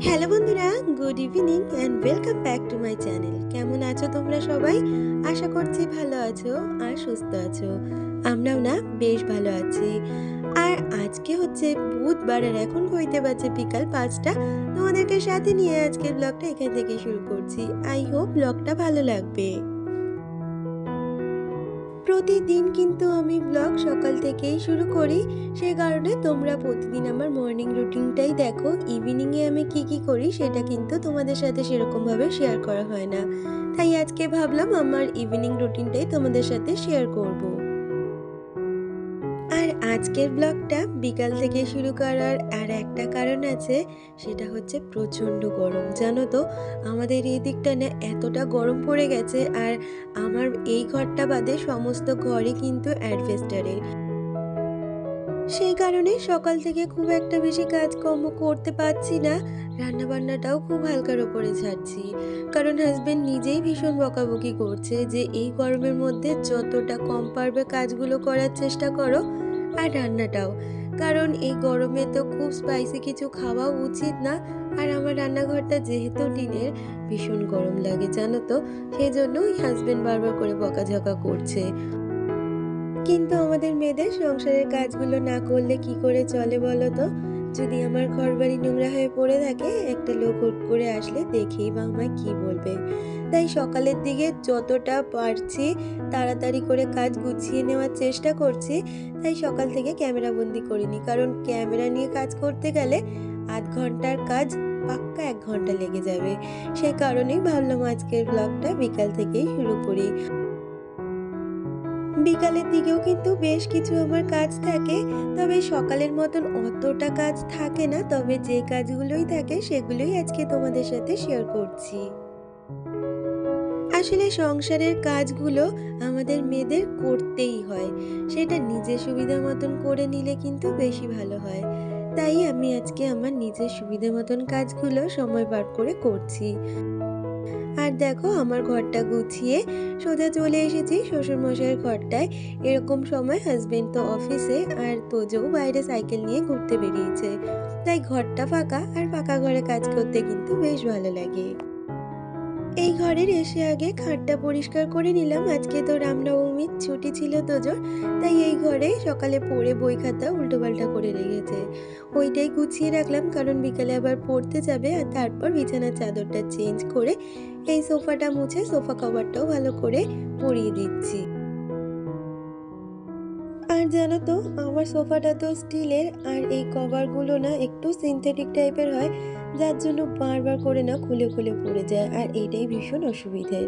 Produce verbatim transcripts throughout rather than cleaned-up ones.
Hello বন্ধুরা, good evening and welcome back to my channel. কেমন আছো তোমরা সবাই? আশা করছি ভালো আছো আর সুস্থ আছো। আমরাও না বেশ ভালো আছি। আর আজকে হচ্ছে বুধবার আর এখন হইতে বাজে বিকাল পাঁচটা। তোমাদেরকে সাথে নিয়ে আজকের ব্লগটা এখান থেকে শুরু করছি। আই হোপ ব্লগটা ভালো লাগবে। প্রতিদিন কিন্তু আমি ব্লগ সকাল থেকেই শুরু করি, সে কারণে তোমরা প্রতিদিন আমার মর্নিং রুটিনটাই দেখো। ইভিনিংয়ে আমি কি কি করি সেটা কিন্তু তোমাদের সাথে সেরকমভাবে শেয়ার করা হয় না, তাই আজকে ভাবলাম আমার ইভিনিং রুটিনটাই তোমাদের সাথে শেয়ার করব। আর আজকের ব্লগটা বিকাল থেকে শুরু করার আর একটা কারণ আছে, সেটা হচ্ছে প্রচণ্ড গরম। জানো তো, আমাদের এই দিকটা না এতটা গরম পড়ে গেছে, আর আমার এই ঘরটা বাদে সমস্ত ঘরই কিন্তু অ্যাডভেস্টারের। সেই কারণে সকাল থেকে খুব একটা বেশি কাজকর্ম করতে পারছি না, রান্নাবান্নাটাও খুব হালকার ওপরে ছাড়ছি। কারণ হাজবেন্ড নিজেই ভীষণ বকাবকি করছে যে এই গরমের মধ্যে যতটা কম পারবে কাজগুলো করার চেষ্টা করো, আর রান্নাটাও। কারণ এই গরমে তো খুব স্পাইসি কিছু খাওয়া উচিত না, আর আমার রান্নাঘরটা যেহেতু টিনের, ভীষণ গরম লাগে জানো তো, সেই জন্যই হাজবেন্ড বারবার করে বকাঝকা করছে। কিন্তু আমাদের মেয়েদের সংসারের কাজগুলো না করলে কি করে চলে বলো তো? যদি আমার ঘরবাড়ি নোংরা হয়ে পড়ে থাকে, একটা লোক হুট করে আসলে দেখেই বা আমায় কি বলবে। তাই সকালের দিকে যতটা পারছি তাড়াতাড়ি করে কাজ গুছিয়ে নেওয়ার চেষ্টা করছি। তাই সকাল থেকে ক্যামেরা বন্দি করিনি, কারণ ক্যামেরা নিয়ে কাজ করতে গেলে আধ ঘন্টার কাজ পাক্কা এক ঘন্টা লেগে যাবে। সে কারণেই ভাবলাম আজকের ব্লগটা বিকাল থেকেই শুরু করি। বিকালের দিকেও কিন্তু বেশ কিছু আমার কাজ থাকে, তবে সকালের মতন অতটা কাজ থাকে না। তবে যে কাজগুলোই থাকে সেগুলোই আজকে তোমাদের সাথে শেয়ার করছি। আসলে সংসারের কাজগুলো আমাদের মেয়েদের করতেই হয়, সেটা নিজের সুবিধা মতন করে নিলে কিন্তু বেশি ভালো হয়। তাই আমি আজকে আমার নিজের সুবিধা মতন কাজগুলো সময় বার করে করছি। আর দেখো, আমার ঘরটা গুছিয়ে সোজা চলে এসেছি শ্বশুরমশাইয়ের ঘরটায়। এরকম সময় হাজবেন্ড তো অফিসে, আর তোজও বাইরে সাইকেল নিয়ে ঘুরতে বেরিয়েছে। তাই ঘরটা ফাঁকা, আর ফাঁকা ঘরে কাজ করতে কিন্তু বেশ ভালো লাগে। এই ঘরের এসে আগে খাটটা পরিষ্কার করে নিলাম। আজকে তো রামনবমীর ছুটি ছিল তোজোর, তাই এই ঘরে সকালে পড়ে বই খাতা উল্টোপাল্টা করে রেখেছে, ওইটাই গুছিয়ে রাখলাম, কারণ বিকালে আবার পড়তে যাবে। আর তারপর বিছানার চাদরটা চেঞ্জ করে এই সোফাটা মুছে সোফা কভারটাও ভালো করে পরিয়ে দিচ্ছি। আর জানো তো, আমার সোফাটা তো স্টিলের, আর এই কভারগুলো না একটু সিনথেটিক টাইপের হয়, যার জন্য বারবার করে না খুলে খুলে পড়ে যায়, আর এইটাই ভীষণ অসুবিধের।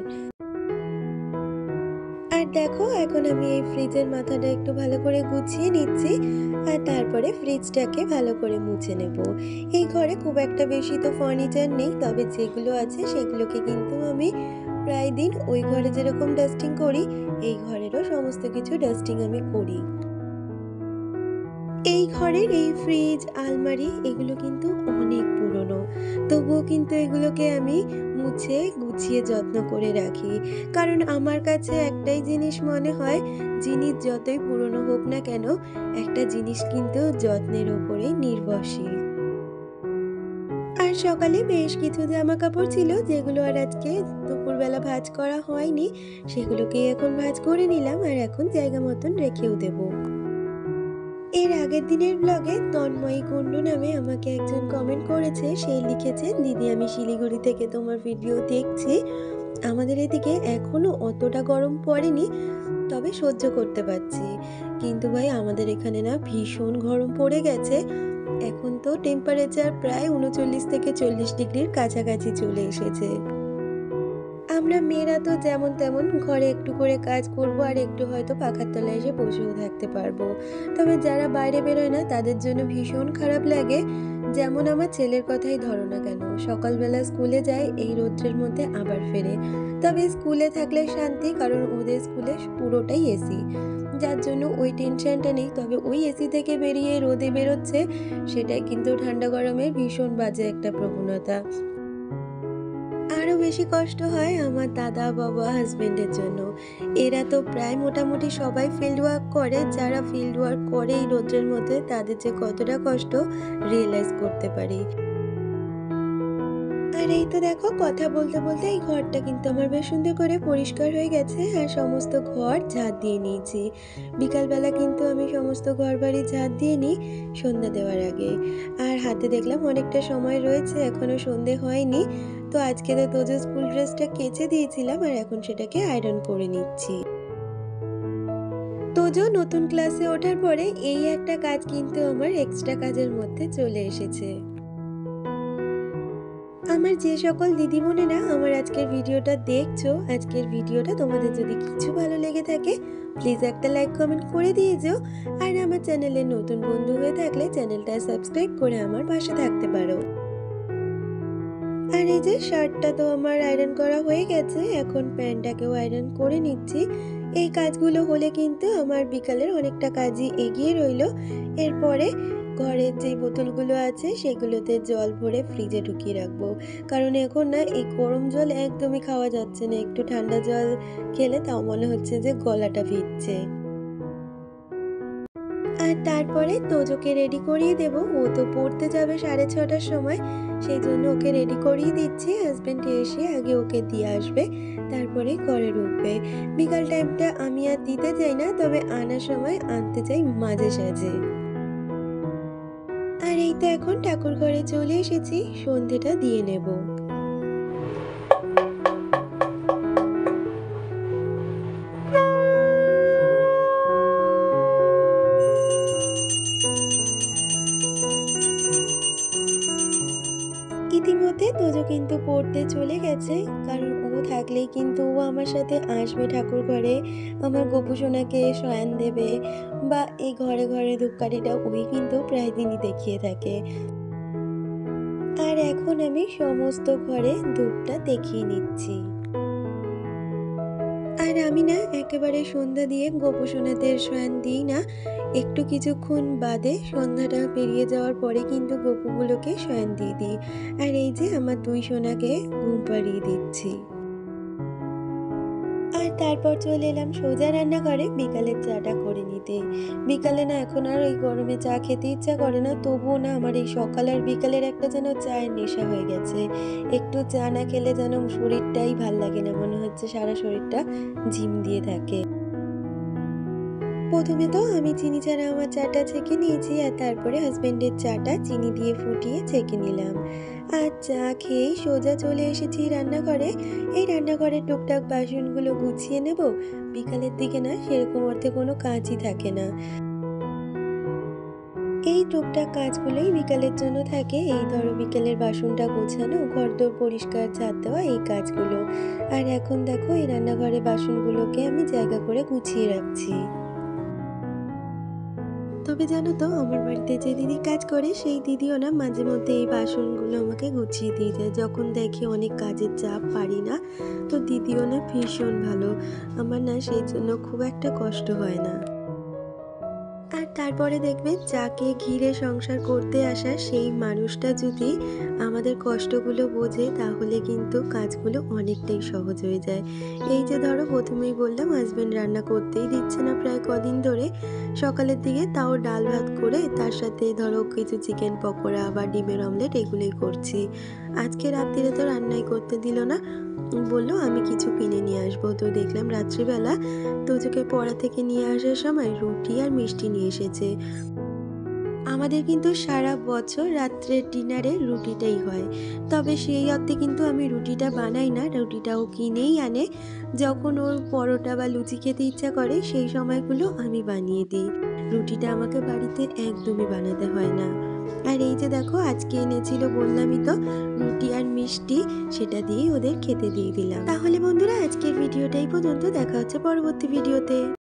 আর দেখো, এখন আমি এই ফ্রিজের মাথাটা একটু ভালো করে গুছিয়ে নিচ্ছি, আর তারপরে ফ্রিজটাকে ভালো করে মুছে নেব। এই ঘরে খুব একটা বেশি তো ফার্নিচার নেই, তবে যেগুলো আছে সেগুলোকে কিন্তু আমি প্রায় দিন ওই ঘরে যেরকম ডাস্টিং করি, এই ঘরেরও সমস্ত কিছু ডাস্টিং আমি করি। এই ঘরের এই ফ্রিজ, আলমারি এগুলো কিন্তু অনেক পুরনো, তবুও কিন্তু এগুলোকে আমি মুছে গুছিয়ে যত্ন করে রাখি। কারণ আমার কাছে একটাই জিনিস মনে হয়, জিনিস যতই পুরনো হোক না কেন, একটা জিনিস কিন্তু যত্নের ওপরেই নির্ভরশীল। আর সকালে বেশ কিছু জামা কাপড় ছিল যেগুলো আর আজকে দুপুরবেলা ভাঁজ করা হয়নি, সেগুলোকেই এখন ভাঁজ করে নিলাম, আর এখন জায়গা মতন রেখেও দেবো। এর আগের দিনের ব্লগে তন্ময়ী কুণ্ডু নামে আমাকে একজন কমেন্ট করেছে। সে লিখেছে, দিদি আমি শিলিগুড়ি থেকে তোমার ভিডিও দেখছি, আমাদের এদিকে এখনো অতটা গরম পড়েনি, তবে সহ্য করতে পারছি। কিন্তু ভাই, আমাদের এখানে না ভীষণ গরম পড়ে গেছে। এখন তো টেম্পারেচার প্রায় উনচল্লিশ থেকে চল্লিশ ডিগ্রির কাছাকাছি চলে এসেছে। আমরা মেয়েরা তো যেমন তেমন ঘরে একটু করে কাজ করব, আর একটু হয়তো পাখার তলায় এসে বসেও থাকতে পারবো। তবে যারা বাইরে বেরোয় না, তাদের জন্য ভীষণ খারাপ লাগে। যেমন আমার ছেলের কথাই ধরো না কেন, সকালবেলা স্কুলে যায়, এই রৌদ্রের মধ্যে আবার ফেরে। তবে স্কুলে থাকলে শান্তি, কারণ ওদের স্কুলে পুরোটাই এসি, যার জন্য ওই টেনশনটা নেই। তবে ওই এসি থেকে বেরিয়ে রোদে বেরোচ্ছে, সেটাই কিন্তু ঠান্ডা গরমের ভীষণ বাজে একটা প্রবণতা। আরও বেশি কষ্ট হয় আমার দাদা, বাবা, হাজবেন্ডের জন্য। এরা তো প্রায় মোটামুটি সবাই ফিল্ড ওয়ার্ক করে। যারা ফিল্ড ওয়ার্ক করে এই রোদ্রের মধ্যে, তাদের যে কতটা কষ্ট রিয়েলাইজ করতে পারি। আর এই তো দেখো কথা বলতে বলতে এই ঘরটা কিন্তু আমার বেশ সুন্দর করে পরিষ্কার হয়ে গেছে আর সমস্ত ঘর ঝাঁট দিয়ে নিয়েছি। বিকালবেলা কিন্তু আমি সমস্ত ঘর বাড়ি ঝাঁট দিয়ে নিই সন্ধ্যা দেওয়ার আগে। আর হাতে দেখলাম অনেকটা সময় রয়েছে, এখনো সন্ধে হয়নি। তো আজকে তো তোজো স্কুল ড্রেসটা কেচে দিয়েছিলাম আর এখন সেটাকে আয়রন করে নিচ্ছি। তোজো নতুন ক্লাসে ওঠার পরে এই একটা কাজ কিন্তু আমার এক্সট্রা কাজের মধ্যে চলে এসেছে। আমার যে সকল দিদিমণিরা আমার আজকের ভিডিওটা দেখছো, আজকের ভিডিওটা তোমাদের যদি কিছু ভালো লেগে থাকে প্লিজ একটা লাইক কমেন্ট করে দিয়ে যেও। আর আমার চ্যানেলে নতুন বন্ধু হয়ে থাকলে চ্যানেলটা সাবস্ক্রাইব করে আমার পাশে থাকতে পারো। আর এই যে শার্টটা তো আমার আয়রন করা হয়ে গেছে, এখন প্যান্টটাকেও আয়রন করে নিচ্ছি। এই কাজগুলো হলে কিন্তু আমার বিকালের অনেকটা কাজই এগিয়ে রইলো। এরপরে ঘরের যে বোতলগুলো আছে সেগুলোতে জল ভরে ফ্রিজে ঢুকিয়ে রাখবো, কারণ এখন না এই গরম জল একদমই খাওয়া যাচ্ছে না। একটু ঠান্ডা জল খেলে তাও মনে হচ্ছে যে গলাটা ভিজছে। আর তারপরে তোজোকে রেডি করিয়ে দেব, ও তো পড়তে যাবে সাড়ে ছটার সময়, সেই জন্য ওকে রেডি করিয়ে দিচ্ছি। হাজব্যান্ড এসে আগে ওকে দিয়ে আসবে, তারপরে ঘরে ঢুকবে। বিকাল টাইমটা আমি আর দিতে চাই না, তবে আনার সময় আনতে চাই মাঝে সাঝে। আর এই তো এখন ঠাকুর ঘরে চলে এসেছি, সন্ধেটা দিয়ে নেব। ইতিমধ্যে তোজো কিন্তু পড়তে চলে গেছে, কারণ ও থাকলেই কিন্তু ও আমার সাথে আসবে ঠাকুর ঘরে, আমার গোপু সোনাকে শয়ান দেবে, বা এই ঘরে ঘরে ধূপকাঠিটা ওই কিন্তু প্রায় দিনই দেখিয়ে থাকে। আর এখন আমি সমস্ত ঘরে ধূপটা দেখিয়ে নিচ্ছি। আর আমি না একেবারে সন্ধ্যা দিয়ে গোপু সোনাদের শয়ান দিই না, একটু কিছুক্ষণ বাদে সন্ধ্যাটা পেরিয়ে যাওয়ার পরে কিন্তু গপুগুলোকে শয়ান দিয়ে দিই। আর এই যে আমার দুই সোনাকে ঘুম পাড়িয়ে দিচ্ছি। আর তারপর চলে এলাম সোজা রান্নাঘরে বিকালের চাটা করে নিতে। বিকালে না এখন আর ওই গরমে চা খেতে ইচ্ছা করে না, তবুও না আমার এই সকাল আর বিকালের একটা যেন চায়ের নেশা হয়ে গেছে। একটু চা না খেলে যেন শরীরটাই ভাল লাগে না, মনে হচ্ছে সারা শরীরটা ঝিম দিয়ে থাকে। প্রথমে তো আমি চিনি ছাড়া আমার চাটা ছেঁকে নিয়েছি, আর তারপরে হাজব্যান্ডের চাটা চিনি দিয়ে ফুটিয়ে ছেঁকে নিলাম। আর চা খেয়েই সোজা চলে এসেছি রান্নাঘরে। এই রান্নাঘরের টুকটাক বাসনগুলো গুছিয়ে নেব। বিকালের দিকে না সেরকম অর্থে কোনো কাজই থাকে না, এই টুকটাক কাজগুলোই বিকালের জন্য থাকে। এই ধরো বিকেলের বাসনটা গোছানো, ঘরদোর পরিষ্কার, ঝাড় দেওয়া, এই কাজগুলো। আর এখন দেখো এই রান্নাঘরে বাসনগুলোকে আমি জায়গা করে গুছিয়ে রাখছি। তবে জানো তো আমার বাড়িতে যে দিদি কাজ করে সেই দিদিও না মাঝে মধ্যে এই বাসনগুলো আমাকে গুছিয়ে দিয়ে যায়, যখন দেখে অনেক কাজের চাপ পারি না। তো দিদিও না ভীষণ ভালো, আমার না সেই জন্য খুব একটা কষ্ট হয় না। আর তারপরে দেখবে যাকে ঘিরে সংসার করতে আসা সেই মানুষটা যদি আমাদের কষ্টগুলো বোঝে তাহলে কিন্তু কাজগুলো অনেকটাই সহজ হয়ে যায়। এই যে ধরো প্রথমেই বললাম হাজব্যান্ড রান্না করতেই দিচ্ছে না প্রায় কদিন ধরে, সকালের দিকে তাও ডাল ভাত করে তার সাথে ধরো কিছু চিকেন পকোড়া বা ডিমের অমলেট এগুলোই করছি। আজকে রাত্রিরে তো রান্নাই করতে দিল না, বললো আমি কিছু কিনে নিয়ে আসবো। তো দেখলাম রাত্রিবেলা তোজোকে পড়া থেকে নিয়ে আসার সময় রুটি আর মিষ্টি নিয়ে এসেছে। আমাদের কিন্তু সারা বছর রাত্রের ডিনারে রুটিটাই হয়, তবে সেই অর্থে কিন্তু আমি রুটিটা বানাই না, রুটিটাও কিনেই আনে। যখন ওর পরোটা বা লুচি খেতে ইচ্ছা করে সেই সময়গুলো আমি বানিয়ে দিই, রুটিটা আমাকে বাড়িতে একদমই বানাতে হয় না। আর এই যে দেখো আজকে এনেছিল বললামই তো রুটি আর মিষ্টি, সেটা দিয়ে ওদের খেতে দিয়ে দিলাম। তাহলে বন্ধুরা আজকের ভিডিওটাই পর্যন্ত, দেখা হচ্ছে পরবর্তী ভিডিওতে।